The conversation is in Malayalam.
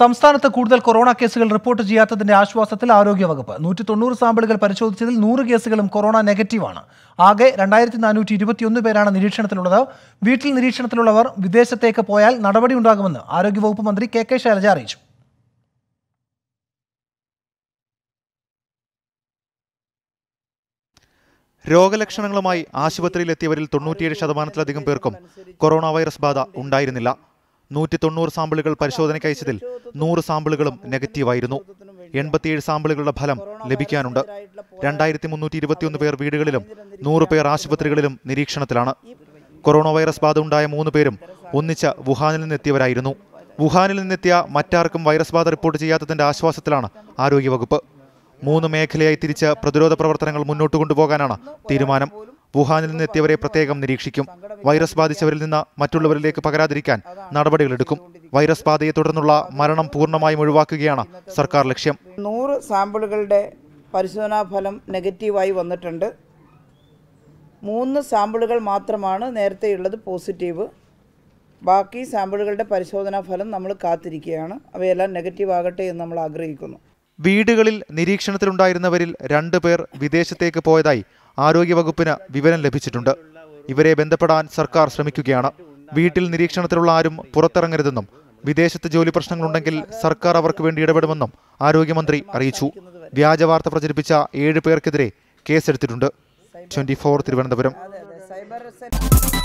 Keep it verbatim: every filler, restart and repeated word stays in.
സംസ്ഥാനത്ത് കൂടുതൽ കൊറോണ കേസുകൾ റിപ്പോർട്ട് ചെയ്യാത്തതിന്റെ ആശ്വാസത്തിൽ ആരോഗ്യവകുപ്പ് നൂറ്റി തൊണ്ണൂറ് സാമ്പിളുകൾ പരിശോധിച്ചതിൽ നൂറ് കേസുകളും കൊറോണ നെഗറ്റീവാണ്. ആകെ രണ്ടായിരത്തി നാനൂറ്റി ഇരുപത്തിയൊന്ന് പേരാണ് നിരീക്ഷണത്തിലുള്ളത്. വീട്ടിൽ നിരീക്ഷണത്തിലുള്ളവർ വിദേശത്തേക്ക് പോയാൽ നടപടിയുണ്ടാകുമെന്ന് ആരോഗ്യവകുപ്പ് മന്ത്രി കെ കെ ശൈലജ അറിയിച്ചു. രോഗലക്ഷണങ്ങളുമായി ആശുപത്രിയിലെത്തിയവരിൽ തൊണ്ണൂറ്റിയേഴ് ശതമാനത്തിലധികം പേർക്കും കൊറോണ വൈറസ് ബാധ ഉണ്ടായിരുന്നില്ല. നൂറ്റി തൊണ്ണൂറ് സാമ്പിളുകൾ പരിശോധനയ്ക്ക് അയച്ചതിൽ നൂറ് സാമ്പിളുകളും നെഗറ്റീവായിരുന്നു. എൺപത്തിയേഴ് സാമ്പിളുകളുടെ ഫലം ലഭിക്കാനുണ്ട്. രണ്ടായിരത്തി മുന്നൂറ്റി ഇരുപത്തിയൊന്ന് പേർ വീടുകളിലും നൂറ് പേർ ആശുപത്രികളിലും നിരീക്ഷണത്തിലാണ്. കൊറോണ വൈറസ് ബാധ ഉണ്ടായ മൂന്ന് പേരും ഒന്നിച്ച് വുഹാനിൽ നിന്നെത്തിയവരായിരുന്നു. വുഹാനിൽ നിന്നെത്തിയ മറ്റാർക്കും വൈറസ് ബാധ റിപ്പോർട്ട് ചെയ്യാത്തതിന്റെ ആശ്വാസത്തിലാണ് ആരോഗ്യവകുപ്പ്. മൂന്ന് മേഖലയായി തിരിച്ച് പ്രതിരോധ പ്രവർത്തനങ്ങൾ മുന്നോട്ട് കൊണ്ടുപോകാനാണ് തീരുമാനം. വുഹാനിൽ നിന്നെത്തിയവരെ പ്രത്യേകം നിരീക്ഷിക്കും. വൈറസ് ബാധിച്ചവരിൽ നിന്ന് മറ്റുള്ളവരിലേക്ക് പകരാതിരിക്കാൻ നടപടികളെടുക്കും. വൈറസ് ബാധയെ തുടർന്നുള്ള മരണം പൂർണ്ണമായും ഒഴിവാക്കുകയാണ് സർക്കാർ ലക്ഷ്യം. നൂറ് സാമ്പിളുകളുടെ പരിശോധനാ ഫലം നെഗറ്റീവായി വന്നിട്ടുണ്ട്. മൂന്ന് സാമ്പിളുകൾ മാത്രമാണ് നേരത്തെയുള്ളത് പോസിറ്റീവ്. ബാക്കി സാമ്പിളുകളുടെ പരിശോധനാ ഫലം നമ്മൾ കാത്തിരിക്കുകയാണ്. അവയെല്ലാം നെഗറ്റീവ് ആകട്ടെ എന്ന് നമ്മൾ ആഗ്രഹിക്കുന്നു. വീടുകളിൽ നിരീക്ഷണത്തിലുണ്ടായിരുന്നവരിൽ രണ്ടു പേർ വിദേശത്തേക്ക് പോയതായി ആരോഗ്യവകുപ്പിന് വിവരം ലഭിച്ചിട്ടുണ്ട്. ഇവരെ ബന്ധപ്പെടാൻ സർക്കാർ ശ്രമിക്കുകയാണ്. വീട്ടിൽ നിരീക്ഷണത്തിലുള്ള ആരും പുറത്തിറങ്ങരുതെന്നും വിദേശത്ത് ജോലി പ്രശ്നങ്ങളുണ്ടെങ്കിൽ സർക്കാർ അവർക്ക് വേണ്ടി ഇടപെടുമെന്നും ആരോഗ്യമന്ത്രി അറിയിച്ചു. വ്യാജ വാർത്ത പ്രചരിപ്പിച്ച ഏഴ് പേർക്കെതിരെ കേസെടുത്തിട്ടുണ്ട്. Twenty four Thiruvananthapuram.